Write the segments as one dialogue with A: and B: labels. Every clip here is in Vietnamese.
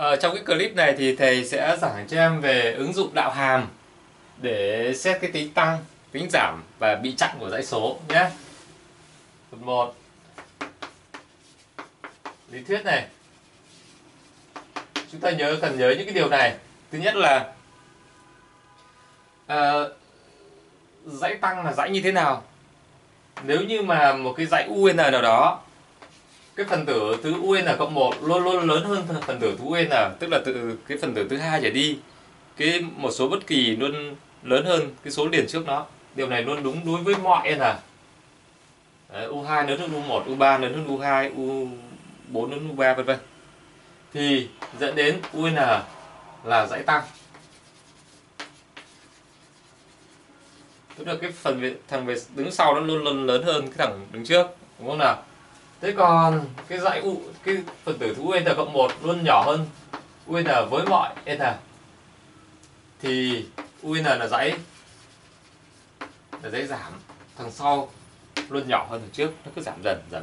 A: Trong cái clip này thì thầy sẽ giảng cho em về ứng dụng đạo hàm để xét cái tính tăng, tính giảm và bị chặn của dãy số nhé. Phần 1. Lý thuyết này. Chúng ta cần nhớ những cái điều này. Thứ nhất là dãy tăng là dãy như thế nào? Nếu như mà một cái dãy UN nào đó, cái phần tử thứ UN cộng 1 luôn luôn lớn hơn phần tử thứ UN, tức là từ cái phần tử thứ hai trở đi, cái một số bất kỳ luôn lớn hơn cái số liền trước nó. Điều này luôn đúng đối với mọi n. Đấy, U2 lớn hơn U1, U3 lớn hơn U2, U4 lớn hơn U3 vân vân. Thì dẫn đến UN là dãy tăng. Tức là cái thằng về đứng sau nó luôn luôn lớn hơn cái thằng đứng trước, đúng không nào? Thế còn cái dãy cái phần tử thứ UN cộng 1 luôn nhỏ hơn UN với mọi n, thì UN là dãy giảm, thằng sau luôn nhỏ hơn thằng trước, nó cứ giảm dần.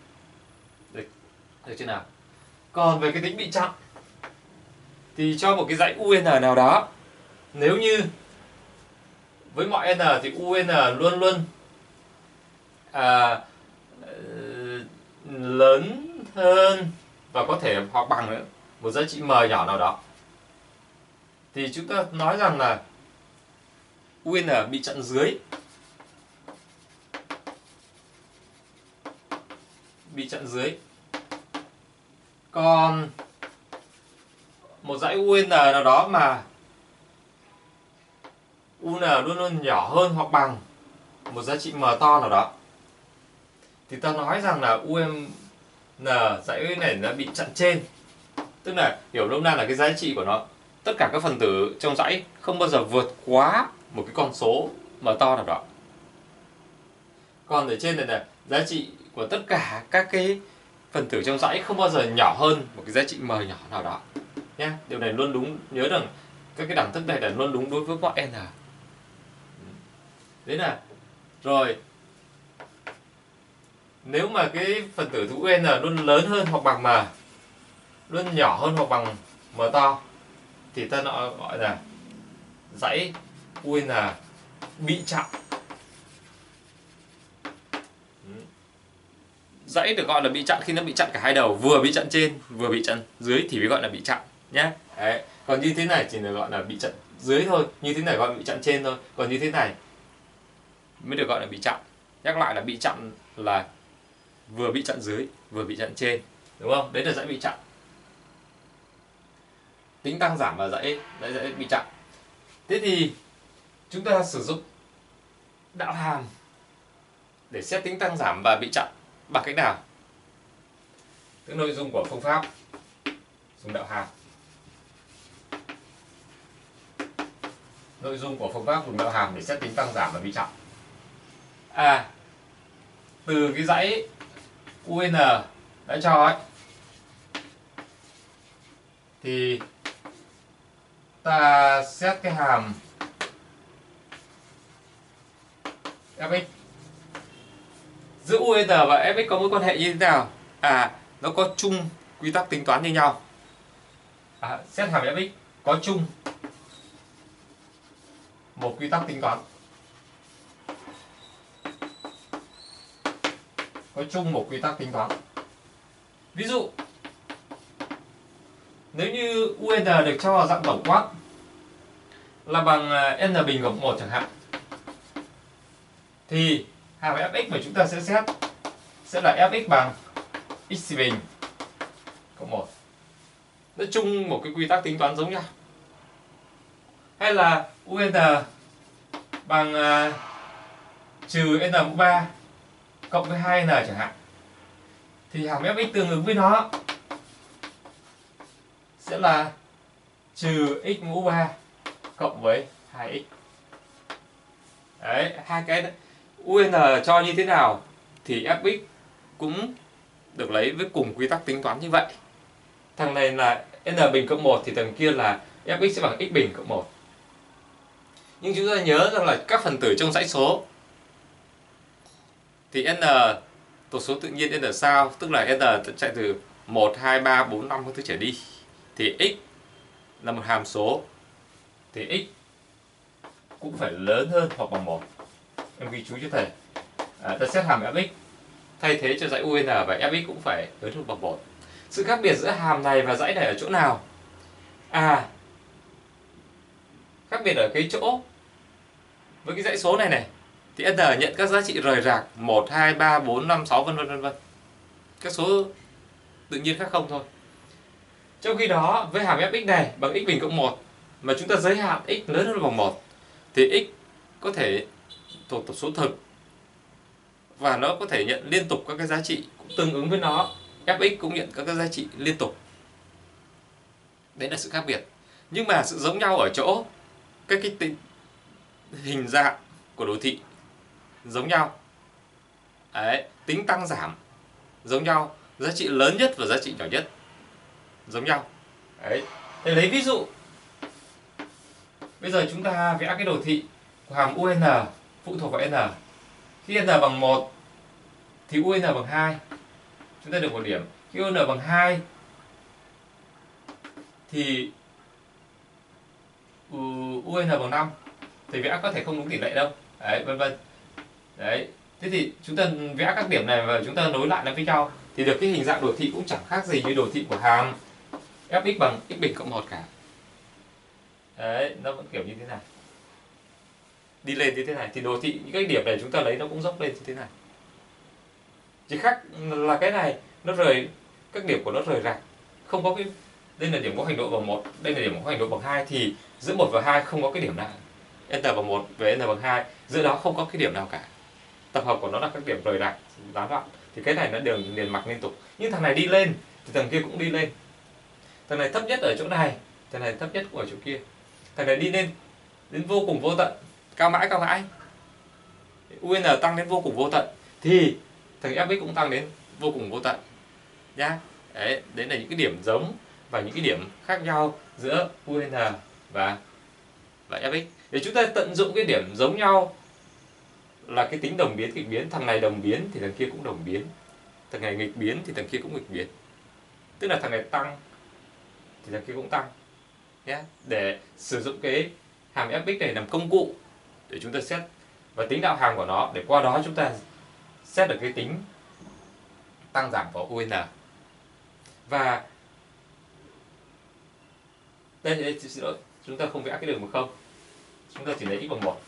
A: Được chưa nào? Còn về cái tính bị chặn thì cho một cái dãy UN nào đó, nếu như với mọi n thì UN luôn luôn lớn hơn và có thể hoặc bằng nữa một giá trị m nhỏ nào đó, thì chúng ta nói rằng là UN bị chặn dưới. Còn một dãy UN nào đó mà UN luôn luôn nhỏ hơn hoặc bằng một giá trị m to nào đó, thì ta nói rằng là UN dãy này nó bị chặn trên. Tức là hiểu nôm na là cái giá trị của nó, tất cả các phần tử trong dãy không bao giờ vượt quá một cái con số m to nào đó. Còn ở trên này là giá trị của tất cả các cái phần tử trong dãy không bao giờ nhỏ hơn một cái giá trị m nhỏ nào đó nhé. Điều này luôn đúng, nhớ rằng các cái đẳng thức này là luôn đúng đối với mọi n. Đấy là rồi, nếu mà cái phần tử thứ UN luôn lớn hơn hoặc bằng m, luôn nhỏ hơn hoặc bằng m to, thì ta gọi là dãy UN bị chặn. Dãy được gọi là bị chặn khi nó bị chặn cả hai đầu, vừa bị chặn trên vừa bị chặn dưới thì mới gọi là bị chặn nhé. Đấy. Còn như thế này chỉ là gọi là bị chặn dưới thôi, như thế này gọi là bị chặn trên thôi, còn như thế này mới được gọi là bị chặn. Nhắc lại là bị chặn là vừa bị chặn dưới vừa bị chặn trên, đúng không? Đấy là dãy bị chặn. Tính tăng giảm và dãy bị chặn. Thế thì chúng ta sử dụng đạo hàm để xét tính tăng giảm và bị chặn bằng cách nào? Cái nội dung của phương pháp dùng đạo hàm. Nội dung của phương pháp dùng đạo hàm để xét tính tăng giảm và bị chặn. Từ cái dãy UN đã cho ấy, thì ta xét cái hàm fx. Giữa UN và fx có mối quan hệ như thế nào? Nó có chung quy tắc tính toán như nhau. Xét hàm fx có chung một quy tắc tính toán. Ví dụ, nếu như UN được cho vào dạng tổng quát là bằng n bình cộng 1 chẳng hạn, thì hàm fx mà chúng ta sẽ xét sẽ là fx bằng x bình cộng 1. Nó chung một cái quy tắc tính toán giống nhau. Hay là UN bằng trừ n mũ 3 cộng với 2n chẳng hạn, thì hàm fx tương ứng với nó sẽ là trừ x mũ 3 cộng với 2x. Đấy, hai cái đấy. UN cho như thế nào thì fx cũng được lấy với cùng quy tắc tính toán như vậy. Thằng này là n bình cộng 1 thì thằng kia là fx sẽ bằng x bình cộng 1. Nhưng chúng ta nhớ rằng là các phần tử trong dãy số thì n tần số tự nhiên n sao, tức là n chạy từ 1, 2, 3, 4, 5 các thứ trở đi, thì x là một hàm số thì x cũng phải lớn hơn hoặc bằng 1. Em ghi chú cho thầy. Ta xét hàm fx thay thế cho dãy UN và fx cũng phải lớn hơn bằng 1. Sự khác biệt giữa hàm này và dãy này ở chỗ nào? Khác biệt ở cái chỗ với cái dãy số này này thì n nhận các giá trị rời rạc 1, 2, 3, 4, 5, 6 vân vân. Các số tự nhiên khác không thôi. Trong khi đó với hàm fx này bằng x bình cộng 1 mà chúng ta giới hạn x lớn hơn bằng 1 thì x có thể thuộc tập số thực và nó có thể nhận liên tục các cái giá trị cũng tương ứng với nó. Fx cũng nhận các cái giá trị liên tục. Đấy là sự khác biệt. Nhưng mà sự giống nhau ở chỗ các cái hình dạng của đồ thị giống nhau. Đấy, tính tăng giảm giống nhau, giá trị lớn nhất và giá trị nhỏ nhất giống nhau. Đấy. Để lấy ví dụ, bây giờ chúng ta vẽ cái đồ thị của hàm UN phụ thuộc vào n. Khi n bằng 1 thì UN bằng 2. Chúng ta được 1 điểm. Khi UN bằng 2 thì UN bằng 5. Thì vẽ có thể không đúng tỷ lệ đâu. Đấy, vân vân. Đấy. Thế thì chúng ta vẽ các điểm này và chúng ta nối lại nó với nhau thì được cái hình dạng đồ thị cũng chẳng khác gì như đồ thị của hàm fx bằng x bình cộng 1 cả. Đấy, nó vẫn kiểu như thế này. Đi lên như thế này thì đồ thị những cái điểm này chúng ta lấy nó cũng dốc lên như thế này. Chỉ khác là cái này nó rời, các điểm của nó rời rạc. Không có cái, đây là điểm có hành độ bằng 1, đây là điểm có hành độ bằng 2 thì giữa 1 và 2 không có cái điểm nào. N bằng 1 với N bằng 2, giữa đó không có cái điểm nào cả. Tập hợp của nó là các điểm rời rạc, gián đoạn. Thì cái này nó đều liền mạch liên tục. Nhưng thằng này đi lên thì thằng kia cũng đi lên. Thằng này thấp nhất ở chỗ này, thằng này thấp nhất cũng ở chỗ kia. Thằng này đi lên đến vô cùng vô tận, cao mãi. UN tăng đến vô cùng vô tận thì thằng fx cũng tăng đến vô cùng vô tận nhá. Đấy là những cái điểm giống và những cái điểm khác nhau giữa UN và fx. Để chúng ta tận dụng cái điểm giống nhau là cái tính đồng biến nghịch biến. Thằng này đồng biến thì thằng kia cũng đồng biến, thằng này nghịch biến thì thằng kia cũng nghịch biến. Tức là thằng này tăng thì thằng kia cũng tăng nhé. Để sử dụng cái hàm fx này làm công cụ để chúng ta xét và tính đạo hàm của nó, để qua đó chúng ta xét được cái tính tăng giảm của UN. Và đây, xin lỗi, chúng ta không vẽ cái đường bằng 0, chúng ta chỉ lấy x bằng 1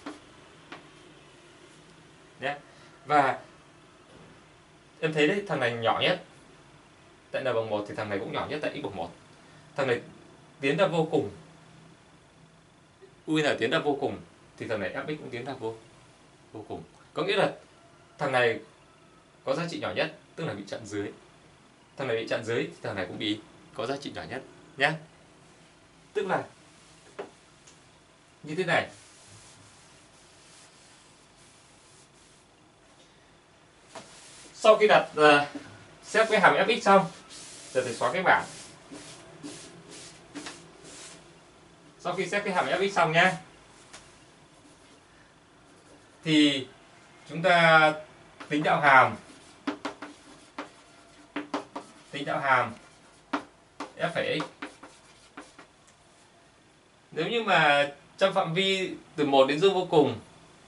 A: nhé. Và em thấy đấy, thằng này nhỏ nhất tại n bằng 1 thì thằng này cũng nhỏ nhất tại x bằng 1. Thằng này tiến ra vô cùng, UN tiến ra vô cùng thì thằng này fx cũng tiến ra vô cùng. Có nghĩa là thằng này có giá trị nhỏ nhất, tức là bị chặn dưới. Thằng này bị chặn dưới thì thằng này cũng bị có giá trị nhỏ nhất nhé. Tức là như thế này. Sau khi đặt xét cái hàm fx xong, giờ thầy xóa cái bảng. Sau khi xét cái hàm fx xong nhé, thì chúng ta tính đạo hàm f phẩy x. Nếu như mà trong phạm vi từ 1 đến dương vô cùng,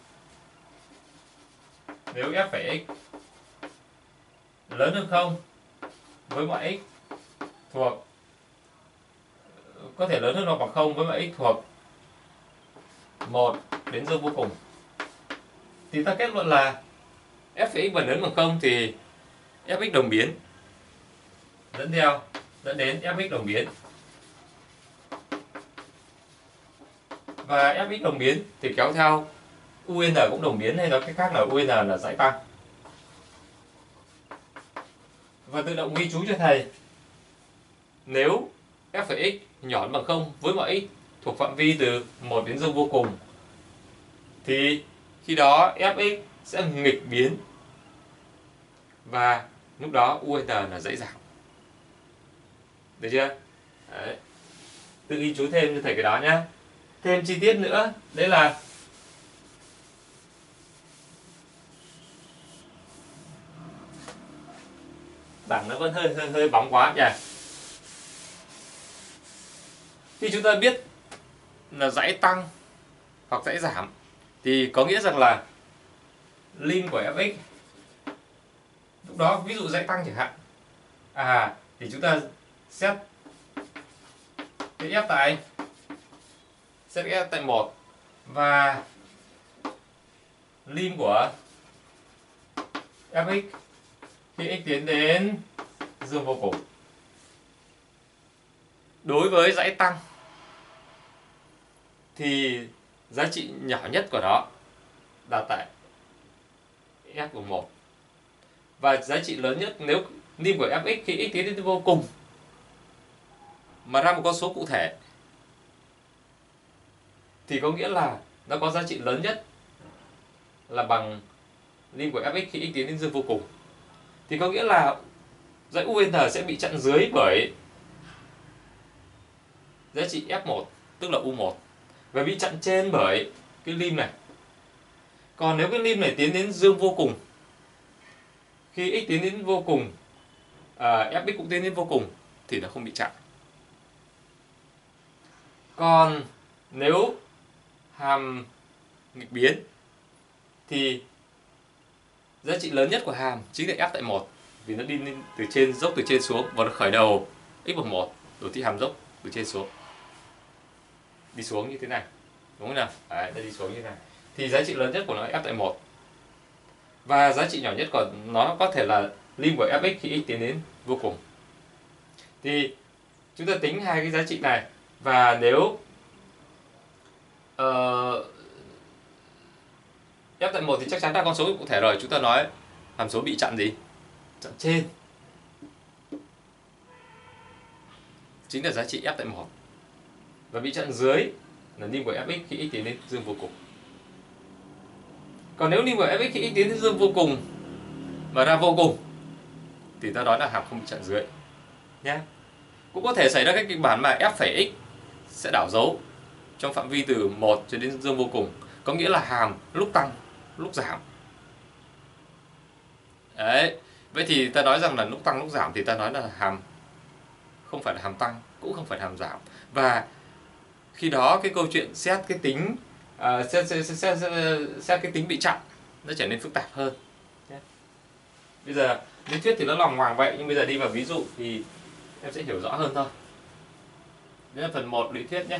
A: nếu f phẩy x lớn hơn 0 với mọi x thuộc, có thể lớn hơn hoặc bằng 0 với mọi x thuộc 1 đến dương vô cùng, thì ta kết luận là f phẩy x lớn bằng 0 thì fx đồng biến dẫn đến fx đồng biến. Và fx đồng biến thì kéo theo UN cũng đồng biến, hay nói cách khác là UN là dãy tăng. Và tự động ghi chú cho thầy, nếu f phẩy x nhỏ hơn bằng 0 với mọi x thuộc phạm vi từ 1 đến dương vô cùng thì khi đó fx sẽ nghịch biến và lúc đó UN là dãy giảm. Được chưa? Đấy. Tự ghi chú thêm cho thầy cái đó nhé. Thêm chi tiết nữa, đấy là bảng nó vẫn hơi bóng quá nhỉ. Khi chúng ta biết là dãy tăng hoặc dãy giảm thì có nghĩa rằng là lim của fx lúc đó, ví dụ dãy tăng chẳng hạn, thì chúng ta xét cái f tại 1 và lim của fx khi x tiến đến dương vô cùng. Đối với dãy tăng thì giá trị nhỏ nhất của nó là tại f của 1 và giá trị lớn nhất nếu lim của fx khi x tiến đến vô cùng mà ra một con số cụ thể thì có nghĩa là nó có giá trị lớn nhất là bằng lim của fx khi x tiến đến dương vô cùng, thì có nghĩa là dãy UN sẽ bị chặn dưới bởi giá trị F1 tức là U1 và bị chặn trên bởi cái lim này. Còn nếu cái lim này tiến đến dương vô cùng, khi x tiến đến vô cùng, fx cũng tiến đến vô cùng thì nó không bị chặn. Còn nếu hàm nghịch biến thì giá trị lớn nhất của hàm chính là f tại 1 vì nó đi từ trên dốc từ trên xuống và nó khởi đầu x bằng 1 rồi thi hàm dốc từ trên xuống đi xuống như thế này, đúng không nào? Đấy, nó đi xuống như thế này thì giá trị lớn nhất của nó là f tại 1 và giá trị nhỏ nhất của nó có thể là lim của fx khi x tiến đến vô cùng. Thì chúng ta tính hai cái giá trị này và nếu f tại 1 thì chắc chắn là con số cụ thể rồi, chúng ta nói hàm số bị chặn gì? Chặn trên chính là giá trị f tại 1 và bị chặn dưới là lim của fx khi x tiến đến dương vô cùng. Còn nếu lim của fx khi x tiến đến dương vô cùng mà ra vô cùng thì ta nói là hàm không bị chặn dưới nhé. Cũng có thể xảy ra cái kịch bản mà f phẩy x sẽ đảo dấu trong phạm vi từ 1 cho đến dương vô cùng, có nghĩa là hàm lúc tăng lúc giảm. Đấy, vậy thì ta nói rằng là lúc tăng lúc giảm thì ta nói là hàm không phải là hàm tăng cũng không phải là hàm giảm, và khi đó cái câu chuyện xét cái tính xét cái tính bị chặn nó trở nên phức tạp hơn. Bây giờ lý thuyết thì nó lòng hoàng vậy, nhưng bây giờ đi vào ví dụ thì em sẽ hiểu rõ hơn thôi. Đây là phần 1 lý thuyết nhé.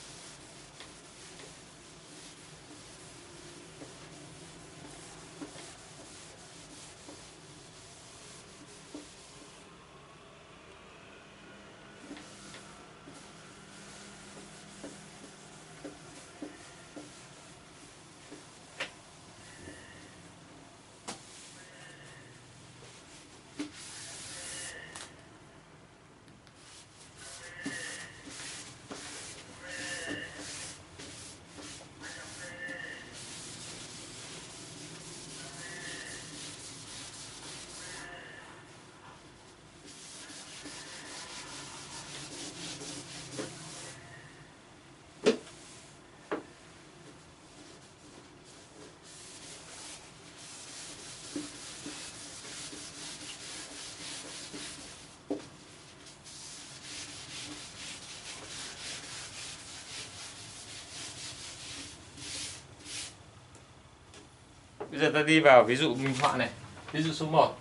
A: Bây giờ ta đi vào ví dụ minh họa này. Ví dụ số 1.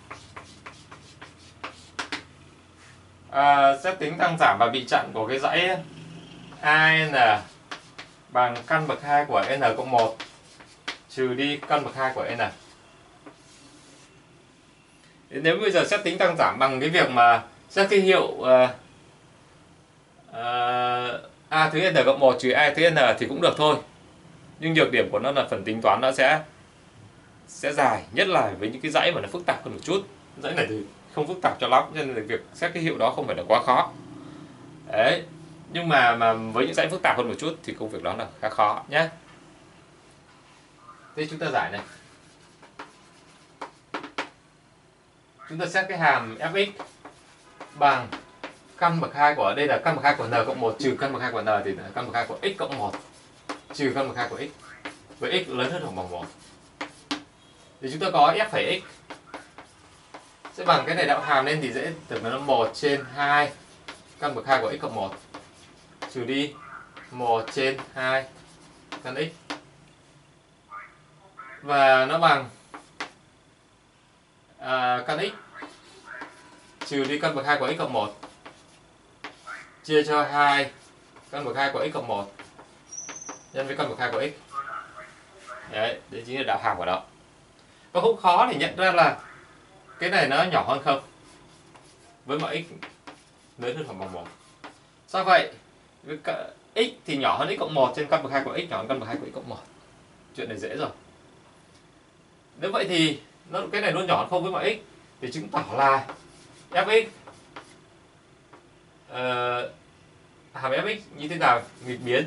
A: Xét tính tăng giảm và bị chặn của cái dãy AN bằng căn bậc 2 của n cộng 1 trừ đi căn bậc 2 của n. Nếu bây giờ xét tính tăng giảm bằng cái việc mà xét cái hiệu A thứ n cộng 1 trừ A thứ n thì cũng được thôi. Nhưng nhược điểm của nó là phần tính toán nó sẽ dài, nhất là với những cái dãy mà nó phức tạp hơn một chút. Dãy này thì không phức tạp cho lắm, cho nên là việc xét cái hiệu đó không phải là quá khó. Đấy. Nhưng mà với những dãy phức tạp hơn một chút thì công việc đó là khá khó nhé. Thế chúng ta giải này. Chúng ta xét cái hàm fx bằng căn bậc 2 của, đây là căn bậc 2 của n cộng 1 trừ căn bậc 2 của n thì là căn bậc 2 của x cộng 1 trừ căn bậc 2 của x, với x lớn hơn hoặc bằng 1. Thì chúng ta có f phẩy x sẽ bằng cái này đạo hàm lên thì dễ được là 1 trên 2 căn bậc 2 của x cộng 1 trừ đi 1 trên 2 căn x, và nó bằng căn x trừ đi căn bậc 2 của x cộng 1 chia cho 2 căn bậc 2 của x cộng 1 nhân với căn bậc 2 của x. Đấy chính là đạo hàm của nó. Nó không khó để nhận ra là cái này nó nhỏ hơn không với mọi x lớn hơn hoặc bằng 1. Sao vậy? Với x thì nhỏ hơn x cộng 1 trên căn bậc 2 của x nhỏ hơn căn bậc 2 của x cộng 1. Chuyện này dễ rồi. Nếu vậy thì cái này nó nhỏ hơn không với mọi x thì chứng tỏ là fx hàm fx như thế nào? Nghịch biến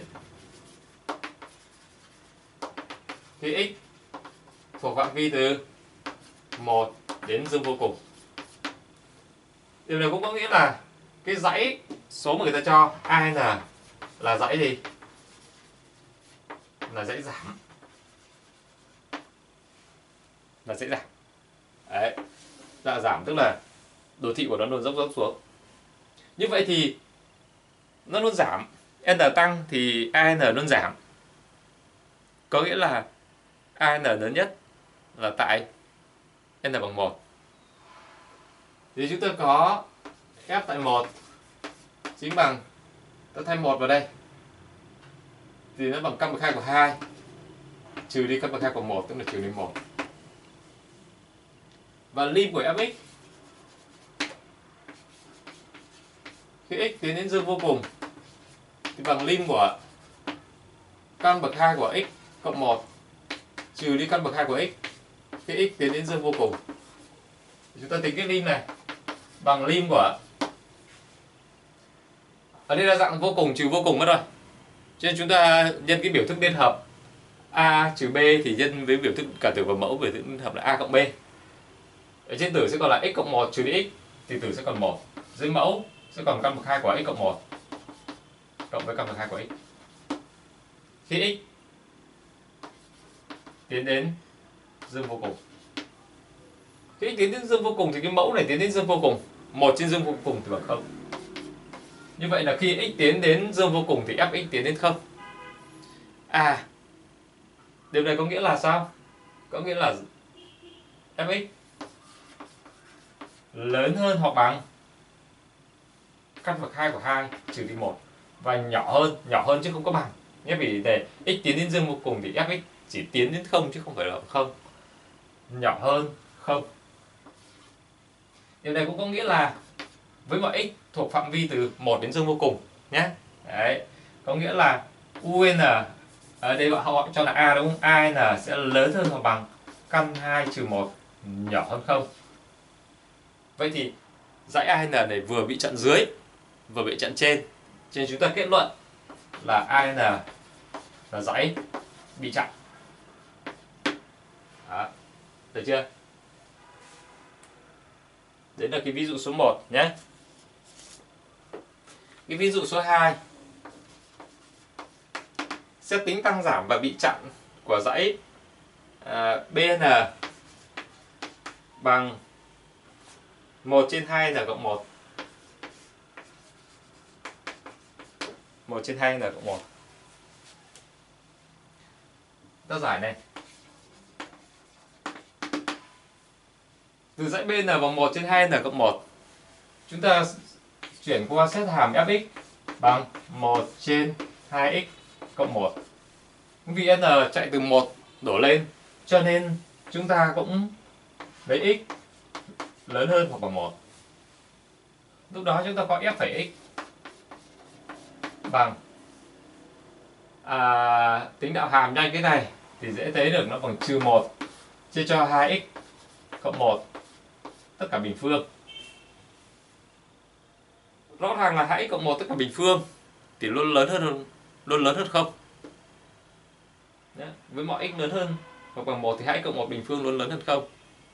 A: khi x thuộc phạm vi từ 1 đến dương vô cùng. Điều này cũng có nghĩa là cái dãy số mà người ta cho AN là dãy gì? Là dãy giảm. Là dãy giảm. Đấy. Dạ giảm tức là đồ thị của nó luôn dốc xuống. Như vậy thì nó luôn giảm, n tăng thì AN luôn giảm. Có nghĩa là AN lớn nhất là tại n bằng 1. Thì chúng ta có f tại 1 chính bằng, ta thay 1 vào đây thì nó bằng căn bậc 2 của 2 trừ đi căn bậc 2 của 1, tức là trừ đi 1. Và lim của fx khi x tiến đến dương vô cùng thì bằng lim của căn bậc 2 của x cộng 1 trừ đi căn bậc 2 của x khi x tiến đến dương vô cùng. Chúng ta tính cái lim này bằng lim của, ở đây là dạng vô cùng trừ vô cùng mất rồi, cho nên chúng ta nhân cái biểu thức liên hợp a trừ b thì nhân với biểu thức cả tử và mẫu, biểu thức liên hợp là a cộng b. Ở trên tử sẽ còn là x cộng 1 trừ đi x thì tử sẽ còn 1, dưới mẫu sẽ còn căn bậc 2 của x cộng 1 cộng với căn bậc 2 của x. Khi x tiến đến dương vô cùng, khi x tiến đến dương vô cùng thì cái mẫu này tiến đến dương vô cùng, 1 trên dương vô cùng thì bằng 0. Như vậy là khi x tiến đến dương vô cùng thì fx tiến đến 0. Điều này có nghĩa là sao? Có nghĩa là fx lớn hơn hoặc bằng căn bậc 2 của 2 trừ đi 1 và nhỏ hơn chứ không có bằng nhé, vì để x tiến đến dương vô cùng thì fx chỉ tiến đến 0 chứ không phải là 0, nhỏ hơn 0. Điều này cũng có nghĩa là với mọi x thuộc phạm vi từ 1 đến dương vô cùng nhé. Đấy, có nghĩa là UN ở đây họ cho là a đúng không? AN sẽ lớn hơn hoặc bằng căn 2 trừ 1 nhỏ hơn 0. Vậy thì dãy AN này vừa bị chặn dưới vừa bị chặn trên, cho nên chúng ta kết luận là AN là dãy bị chặn. Đó, được chưa? Đấy là cái ví dụ số 1 nhé. Cái ví dụ số 2 xét tính tăng giảm và bị chặn của dãy BN bằng 1 trên 2 n cộng 1. 1 trên 2 n cộng 1. Ta giải này. Từ dãy BN bằng 1 trên 2 n cộng 1, chúng ta chuyển qua xét hàm fx bằng 1 trên 2x cộng 1. Vì n chạy từ 1 đổ lên, cho nên chúng ta cũng lấy x lớn hơn hoặc bằng 1. Lúc đó chúng ta có f phẩy x bằng tính đạo hàm nhanh cái này thì dễ thấy được nó bằng trừ 1 chia cho 2x cộng 1 tất cả bình phương. Rõ ràng là 2x cộng 1 tất cả bình phương thì luôn lớn hơn không. Đấy, với mọi x lớn hơn hoặc bằng 1 thì 2x cộng 1 bình phương luôn lớn hơn không.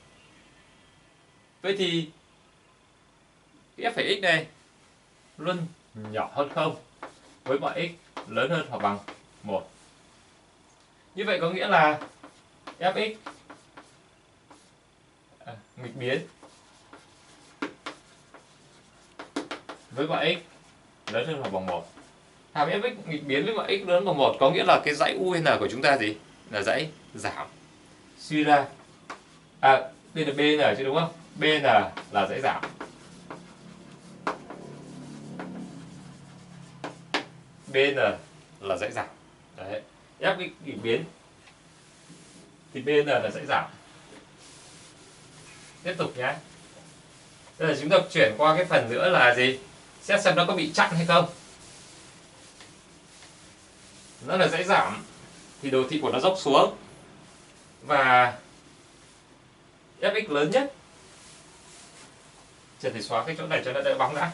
A: Vậy thì cái f phẩy x này luôn nhỏ hơn không với mọi x lớn hơn hoặc bằng 1. Như vậy có nghĩa là fx nghịch biến với mọi x lớn hơn hoặc bằng 1. Hàm fx nghịch biến với mọi x lớn bằng 1 có nghĩa là cái dãy UN của chúng ta gì? Là dãy giảm. Suy ra đây là BN chứ đúng không? BN là dãy giảm. BN là dãy giảm. Đấy. Fx nghịch biến thì BN là dãy giảm. Tiếp tục nhé. Bây giờ chúng ta chuyển qua cái phần nữa là gì? Xét xem nó có bị chặn hay không. Nó là dãy giảm thì đồ thị của nó dốc xuống và fx lớn nhất. Chờ thì xóa cái chỗ này cho nó đỡ bóng đã.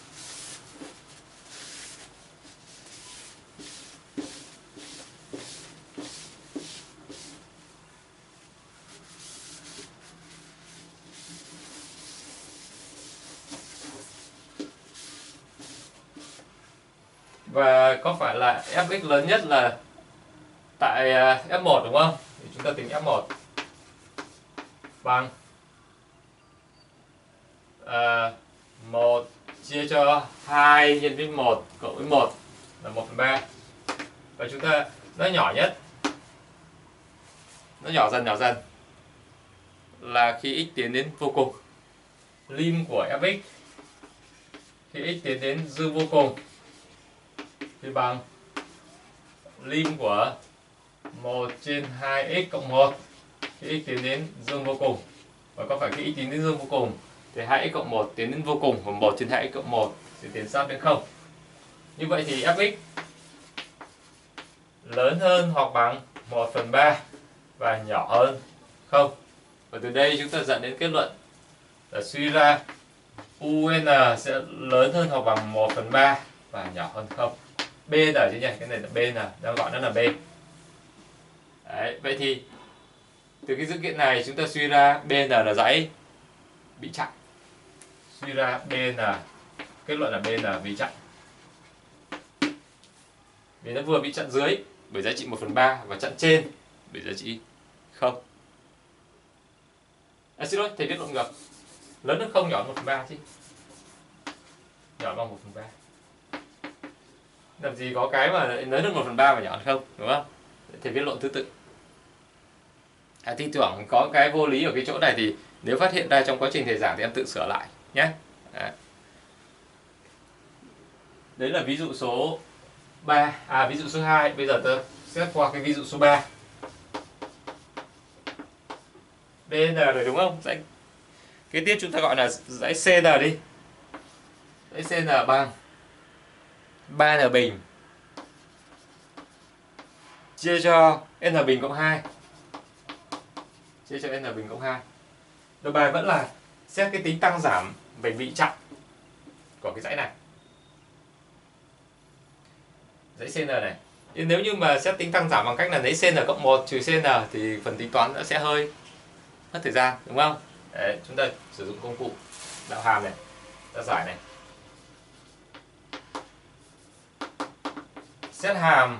A: Và có phải là fx lớn nhất là tại f1 đúng không? Thì chúng ta tính f1 bằng 1 chia cho 2 nhân với 1 cộng với 1 là 1/3. Và chúng ta nó nhỏ nhất, nó nhỏ dần là khi x tiến đến vô cùng. Lim của fx khi x tiến đến dương vô cùng thì bằng lim của 1/2x cộng 1 khi x tiến đến dương vô cùng. Và có phải khi x tiến đến dương vô cùng thì 2x cộng 1 tiến đến vô cùng và 1/2x cộng 1 sẽ tiến sát đến 0. Như vậy thì fx lớn hơn hoặc bằng 1/3 và nhỏ hơn 0. Và từ đây chúng ta dẫn đến kết luận là suy ra UN sẽ lớn hơn hoặc bằng 1/3 và nhỏ hơn 0. B ở chứ nhỉ? Cái này là B, đang gọi nó là B. Đấy, vậy thì từ cái dữ kiện này chúng ta suy ra BN là dãy bị chặn. Suy ra BN, kết luận là BN bị chặn. Vì nó vừa bị chặn dưới bởi giá trị 1/3 và chặn trên bởi giá trị 0. Xin lỗi, thầy viết lộn ngược. Lớn hơn 0 nhỏ hơn 1/3 chứ. Nhỏ bằng 1/3. Làm gì có cái mà lớn hơn 1/3 và nhỏ hơn 0, đúng không? Thầy viết lộn thứ tự. Thi thoảng có cái vô lý ở cái chỗ này thì nếu phát hiện ra trong quá trình thầy giảng thì em tự sửa lại nhé. Đấy là ví dụ số 3, ví dụ số 2. Bây giờ tôi xét qua cái ví dụ số 3. BN rồi đúng không? Cái tiếp chúng ta gọi là dãy CN đi. Dãy CN bằng 3n bình chia cho n bình cộng 2. Chia cho n bình cộng 2. Đầu bài vẫn là xét cái tính tăng giảm về bị chặn của cái dãy này. Dãy CN này. Nếu như mà xét tính tăng giảm bằng cách là lấy CN cộng 1 trừ CN thì phần tính toán nó sẽ hơi mất thời gian, đúng không? Đấy, chúng ta sử dụng công cụ đạo hàm này, ta giải này. Xét hàm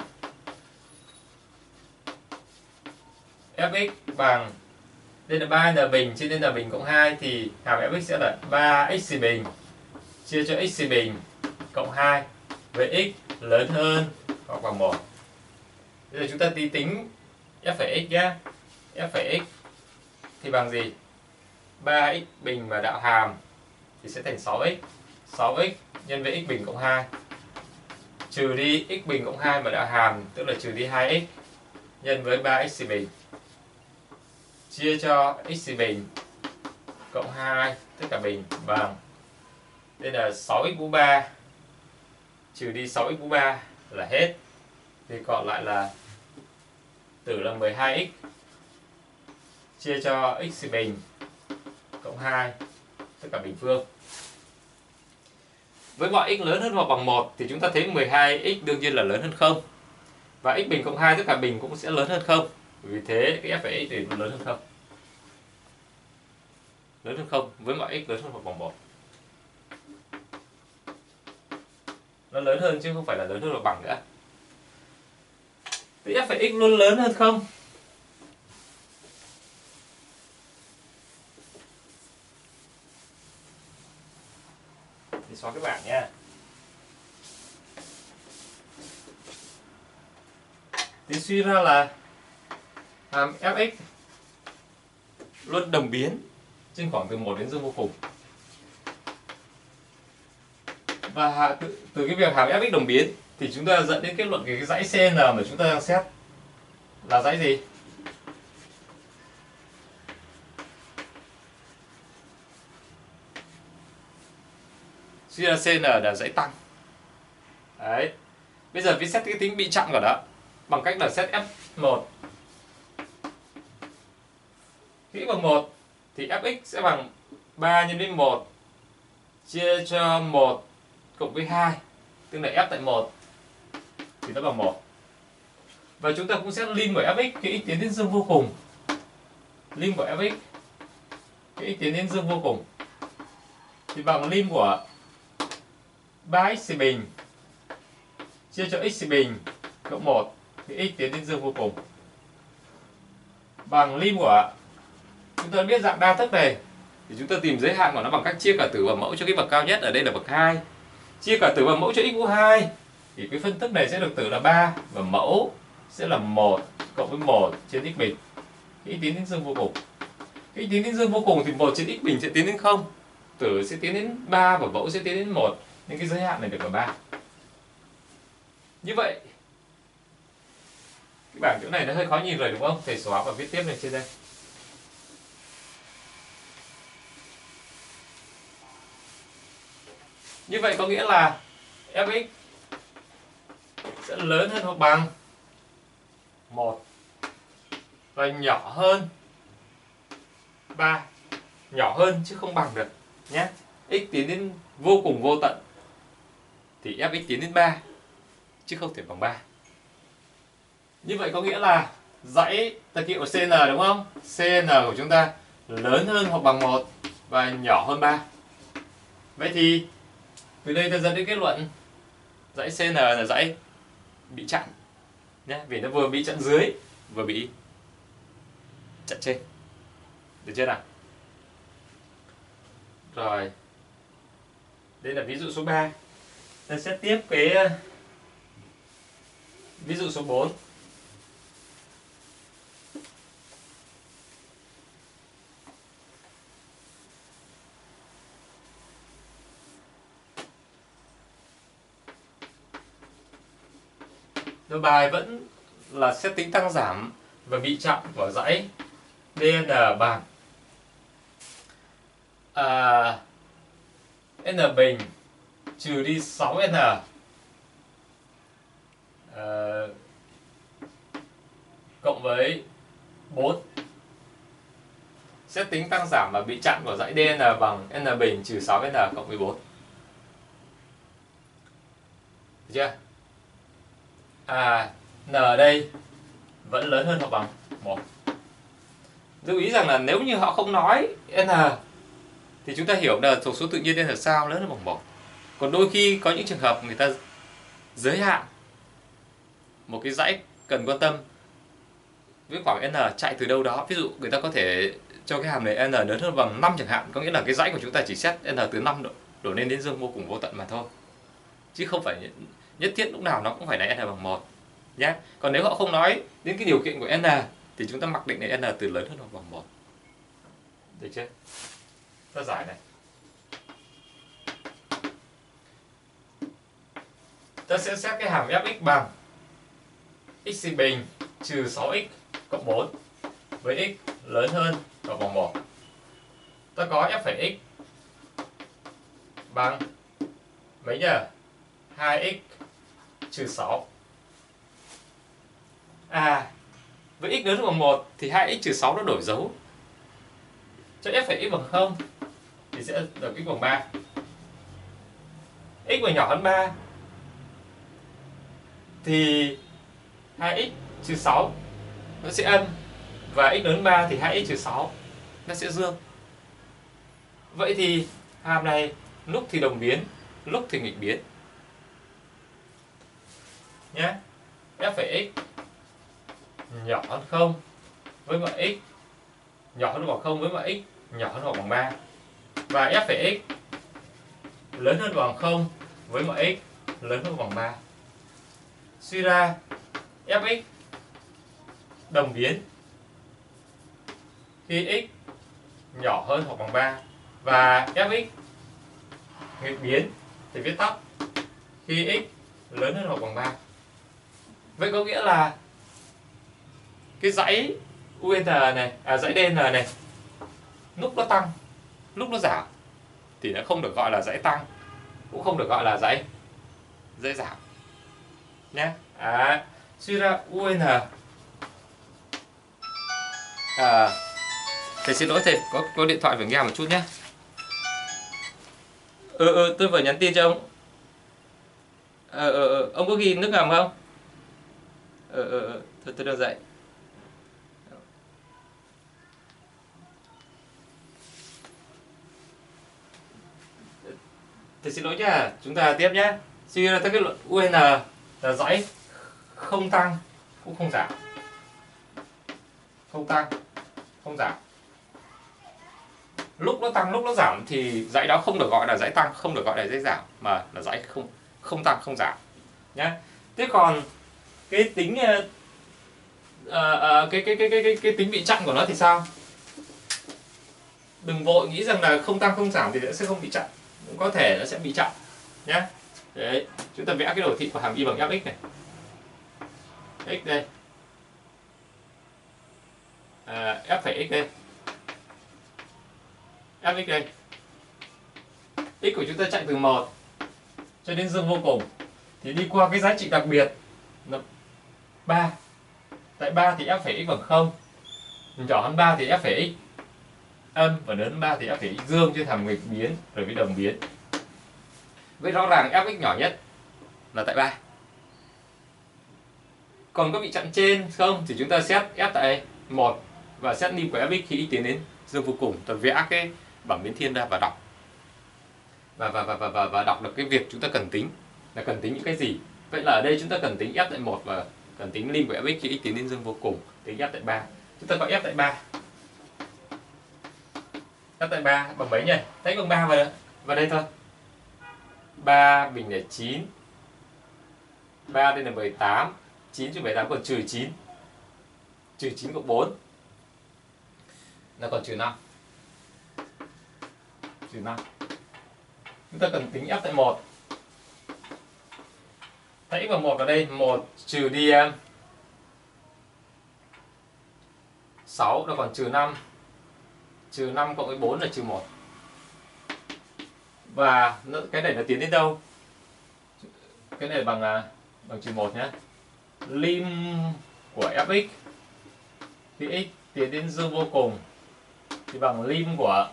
A: fx bằng, đây là 3n bình trên n bình cộng 2 thì hàm fx sẽ là 3x bình chia cho x bình cộng 2 với x lớn hơn hoặc bằng 1. Bây giờ chúng ta tính f(x) nhé. F(x) thì bằng gì? 3x bình mà đạo hàm thì sẽ thành 6x. 6x nhân với x bình cộng 2 trừ đi x bình cộng 2 mà đạo hàm, tức là trừ đi 2x nhân với 3x bình chia cho x bình cộng 2 tất cả bình bằng, đây là 6x mũ 3 trừ đi 6x mũ 3 là hết, thì còn lại là tử là 12x chia cho x bình cộng 2 tất cả bình phương. Với mọi x lớn hơn hoặc bằng 1 thì chúng ta thấy 12x đương nhiên là lớn hơn 0. Và x bình cộng 2 tất cả bình cũng sẽ lớn hơn 0. Vì thế cái f(x) thì lớn hơn 0. Lớn hơn 0 với mọi x lớn hơn hoặc bằng 1. Nó lớn hơn chứ không phải là lớn hơn hoặc bằng nữa. Thì f(x) luôn lớn hơn 0. Thì xóa cái bảng nha. Thì suy ra là hàm fx luôn đồng biến trên khoảng từ 1 đến dương vô cùng. Và từ cái việc hàm fx đồng biến thì chúng ta dẫn đến kết luận cái dãy CN mà chúng ta đang xét là dãy gì? Suy ra CN là dãy tăng. Đấy. Bây giờ viết xét cái tính bị chặn của nó bằng cách là xét F1. Khi x bằng 1 thì fx sẽ bằng 3 nhân với 1 chia cho 1 cộng với 2, tức là f tại 1 thì nó bằng 1. Và chúng ta cũng xét lim của fx khi x tiến đến dương vô cùng. Lim của fx khi x tiến đến dương vô cùng thì bằng lim của 3x bình chia cho x bình cộng 1 thì x tiến đến dương vô cùng bằng lim của, chúng ta biết dạng đa thức này thì chúng ta tìm giới hạn của nó bằng cách chia cả tử và mẫu cho cái bậc cao nhất, ở đây là bậc 2. Chia cả tử và mẫu cho x mũ 2 thì cái phân thức này sẽ được tử là 3 và mẫu sẽ là 1 cộng với 1 trên x bình. Khi tiến đến dương vô cùng. Khi tiến đến dương vô cùng thì 1 trên x bình sẽ tiến đến 0, tử sẽ tiến đến 3 và mẫu sẽ tiến đến 1, nên cái giới hạn này được là 3. Như vậy cái bảng chỗ này nó hơi khó nhìn rồi đúng không? Thầy xóa và viết tiếp lên trên đây. Như vậy có nghĩa là fx sẽ lớn hơn hoặc bằng 1 và nhỏ hơn 3. Nhỏ hơn chứ không bằng được nhé. X tiến đến vô cùng vô tận thì fx tiến đến 3 chứ không thể bằng 3. Như vậy có nghĩa là dãy ta kêu CN đúng không? CN của chúng ta lớn hơn hoặc bằng 1 và nhỏ hơn 3. Vậy thì từ đây ta dẫn đến kết luận dãy CN là dãy bị chặn nhé, vì nó vừa bị chặn dưới vừa bị chặn trên. Được chưa nào? Rồi. Đây là ví dụ số 3. Ta sẽ tiếp cái ví dụ số 4. Rồi bài vẫn là xét tính tăng giảm và bị chặn của dãy DN bằng N bình trừ đi 6N cộng với 4. Xét tính tăng giảm và bị chặn của dãy DN bằng N bình trừ 6N cộng với 4. Được chưa? N ở đây vẫn lớn hơn hoặc bằng 1. Lưu ý rằng là nếu như họ không nói N thì chúng ta hiểu là thuộc số tự nhiên N sao lớn hơn bằng 1. Còn đôi khi có những trường hợp người ta giới hạn một cái dãy cần quan tâm với khoảng N chạy từ đâu đó. Ví dụ người ta có thể cho cái hàm này N lớn hơn bằng 5 chẳng hạn, có nghĩa là cái dãy của chúng ta chỉ xét N từ 5 đổ lên đến dương vô cùng vô tận mà thôi, chứ không phải nhất thiết lúc nào nó cũng phải là N bằng 1 nhé. Còn nếu họ không nói đến cái điều kiện của N thì chúng ta mặc định là N từ lớn hơn hoặc bằng 1. Được chưa? Ta giải này. Ta sẽ xét cái hàm fx bằng x bình trừ 6x cộng 4 với x lớn hơn hoặc bằng 1. Ta có f phẩy x bằng mấy nhỉ? 2x trừ 6. Với x lớn hơn bằng 1 thì 2x trừ 6 nó đổi dấu. Cho f phẩy x bằng 0 thì sẽ được x bằng 3. X mà nhỏ hơn 3 thì 2x trừ 6 nó sẽ âm, và x lớn hơn 3 thì 2x trừ 6 nó sẽ dương. Vậy thì hàm này lúc thì đồng biến, lúc thì nghịch biến nhé. F phẩy x nhỏ hơn 0 với mọi x nhỏ hơn bằng 0 với mọi x nhỏ hơn hoặc bằng 3, và f phẩy x lớn hơn bằng 0 với mọi x lớn hơn bằng 3. Suy ra fx đồng biến khi x nhỏ hơn hoặc bằng 3 và fx nghịch biến thì viết tắt khi x lớn hơn hoặc bằng 3. Vậy có nghĩa là cái dãy UN này, dãy DN này lúc nó tăng, lúc nó giảm thì nó không được gọi là dãy tăng, cũng không được gọi là dãy giảm nhé. Suy ra UN thầy xin lỗi thầy, có điện thoại phải nghe một chút nhé. Tôi vừa nhắn tin cho ông. Ông có ghi nước ngầm không? Thôi tôi đang dậy. Thầy xin lỗi nhá, chúng ta tiếp nhé. Suy ra tới kết luận UN là dãy không tăng cũng không giảm, không tăng không giảm. Lúc nó tăng lúc nó giảm thì dãy đó không được gọi là dãy tăng, không được gọi là dãy giảm, mà là dãy không tăng không giảm nhé. Thế còn cái tính cái tính bị chặn của nó thì sao? Đừng vội nghĩ rằng là không tăng không giảm thì nó sẽ không bị chặn, cũng có thể nó sẽ bị chặn nhé. Đấy, chúng ta vẽ cái đồ thị của hàm y bằng fx này, x đây, f phẩy x đây, fx đây, x của chúng ta chạy từ 1 cho đến dương vô cùng thì đi qua cái giá trị đặc biệt là 3. Tại 3 thì f phẩy x bằng 0, nhỏ hơn 3 thì f phẩy x âm và lớn hơn 3 thì f phẩy x dương trên hàm nghịch biến rồi với đồng biến. Vậy rõ ràng fx nhỏ nhất là tại 3. Còn có bị chặn trên không thì chúng ta xét f tại 1 và xét lim của fx khi x tiến đến dương vô cùng. Ta vẽ cái bảng biến thiên ra và đọc. Và đọc được cái việc chúng ta cần tính là cần tính những cái gì. Vậy là ở đây chúng ta cần tính f tại 1 và cần tính lim của fx khi x tiến đến dương vô cùng, tính f tại 3. Chúng ta gọi f tại 3. F tại 3 bằng mấy nhỉ? Thấy bằng 3 vào đây thôi. 3 bình là 9. 3 đây là 18. 9 trừ 18 còn trừ 9. Trừ 9 cộng 4 là còn trừ 5. Trừ 5. Chúng ta cần tính f tại 1. Hãy vào 1 vào đây, 1 trừ đi 6 là còn trừ 5. Trừ 5 cộng với 4 là trừ 1. Và cái này nó tiến đến đâu? Cái này bằng trừ 1 nhé. Lim của fx khi x tiến đến dương vô cùng thì bằng lim của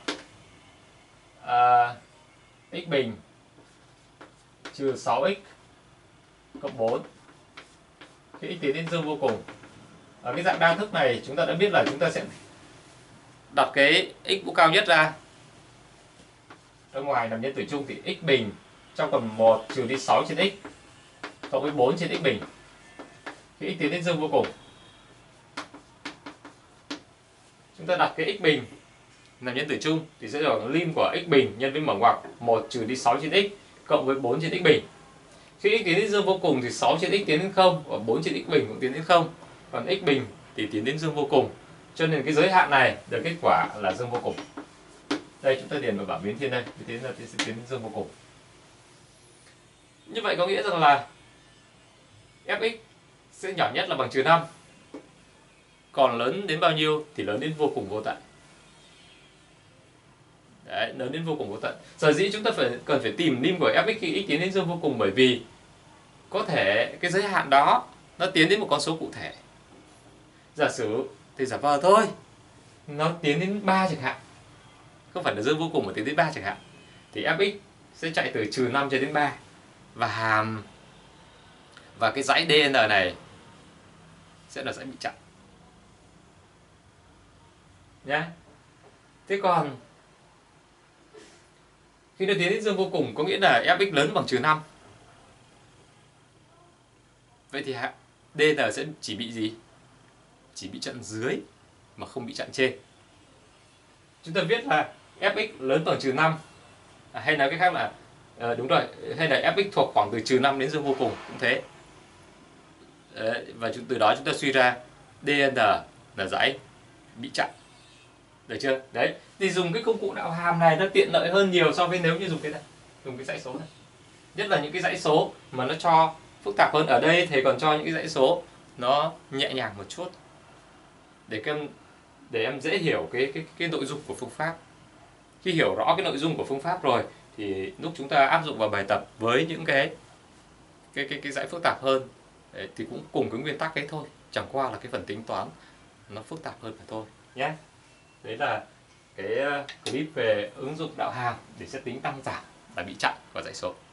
A: x bình trừ 6x cộng 4 khi x tiến đến dương vô cùng. Ở cái dạng đa thức này chúng ta đã biết là chúng ta sẽ đặt cái x mũ cao nhất ra ở ngoài làm nhân tử chung thì x bình trong phần 1 trừ đi 6 trên x cộng với 4 trên x bình khi x tiến đến dương vô cùng. Chúng ta đặt cái x bình làm nhân tử chung thì sẽ được lim của x bình nhân với mở ngoặc 1 trừ đi 6 trên x cộng với 4 trên x bình. Khi x tiến đến dương vô cùng thì 6 trên x tiến đến 0 và 4 trên x bình cũng tiến đến 0. Còn x bình thì tiến đến dương vô cùng. Cho nên cái giới hạn này được kết quả là dương vô cùng. Đây chúng ta điền vào bảng biến thiên đây, tiến đến dương vô cùng. Như vậy có nghĩa rằng là fx sẽ nhỏ nhất là bằng trừ 5. Còn lớn đến bao nhiêu thì lớn đến vô cùng vô tận. Đấy, lớn đến vô cùng vô tận. Sở dĩ chúng ta cần phải tìm lim của fx khi x tiến đến dương vô cùng bởi vì có thể cái giới hạn đó nó tiến đến một con số cụ thể. Giả sử thì giả vờ thôi, nó tiến đến 3 chẳng hạn, không phải là dương vô cùng mà tiến đến 3 chẳng hạn, thì fx sẽ chạy từ trừ 5 cho đến 3 và cái dãy DN này sẽ là dãy bị chặn nhé. Thế còn khi nó tiến đến dương vô cùng có nghĩa là fx lớn bằng trừ 5. Vậy thì DN sẽ chỉ bị gì? Chỉ bị chặn dưới mà không bị chặn trên. Chúng ta viết là fx lớn bằng trừ 5, hay nói cách khác là đúng rồi, hay là fx thuộc khoảng từ trừ 5 đến dương vô cùng cũng thế. Đấy, và từ đó chúng ta suy ra DN là dãy bị chặn. Được chưa? Đấy, thì dùng cái công cụ đạo hàm này nó tiện lợi hơn nhiều so với nếu như dùng cái này, dùng cái dãy số này. Nhất là những cái dãy số mà nó cho phức tạp hơn. Ở đây thầy còn cho những cái dãy số nó nhẹ nhàng một chút để em dễ hiểu cái nội dung của phương pháp. Khi hiểu rõ cái nội dung của phương pháp rồi thì lúc chúng ta áp dụng vào bài tập với những cái dãy phức tạp hơn đấy, thì cũng cùng cái nguyên tắc ấy thôi, chẳng qua là cái phần tính toán nó phức tạp hơn mà thôi nhé. Đấy là cái clip về ứng dụng đạo hàm để xét tính tăng giảm là bị chặn và dãy số.